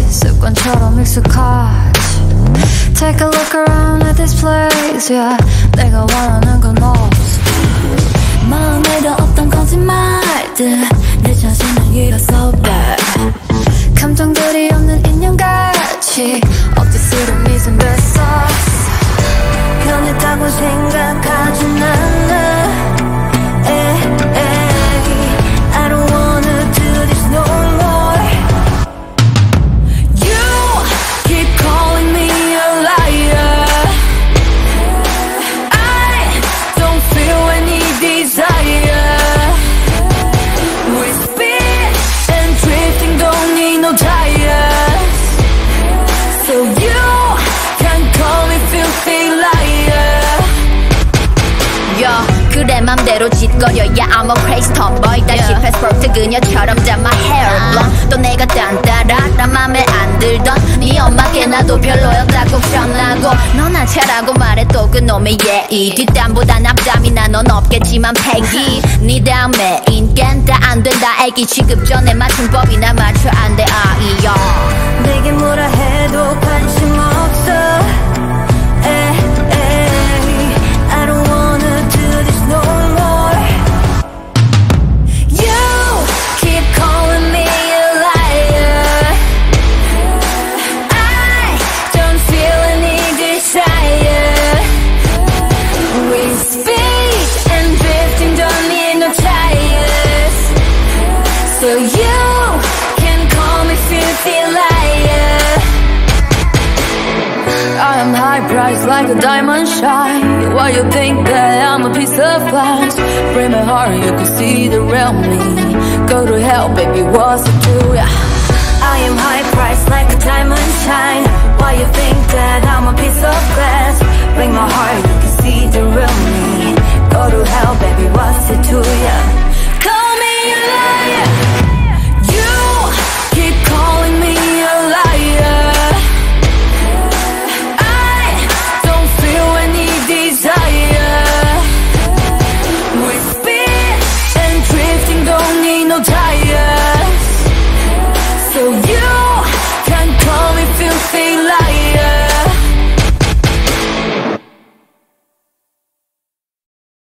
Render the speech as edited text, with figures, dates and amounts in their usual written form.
습관처럼 익숙하지 Take a look around at this place yeah 내가 원하는 건 없어 마음에도 없던 거짓말들 내 자신을 잃었어 bad 감정들이 없는 인형같이 억지스러운 미소 됐어 변했다고 생각하진 않아 I don't wanna do this no more You keep calling me a liar I don't feel any desire We spin and drifting don't need no tires So you can call me filthy liar 그래 맘대로 짓거려야 I'm a crazy tomboy 다시 패스포트 그녀처럼 잡 my hair blonde 또 내가 딴따라라 맘에 안 들던 네 엄마께 나도 별로였다고 변하고 넌 아차라고 말해 또 그놈의 예의 뒷담보단 앞담이나 넌 없겠지만 패기 네 다음에 인간 다 안 된다 애기 취급 전에 맞춤법이나 맞춰 안 돼 아이야 내게 뭐라 해도 관심 없어 I don't wanna do this no more You keep calling me a liar I don't feel any desire We speed and drifting don't need no tires So you can call me filthy liar I am high priced like a diamond shine Why you think that I'm a piece of glass Break my heart you can see the real me Go to hell baby what's it do I am high priced like a diamond shine Why you think that I'm a piece of glass Break my heart you can see the real me Go to hell baby what's it to ya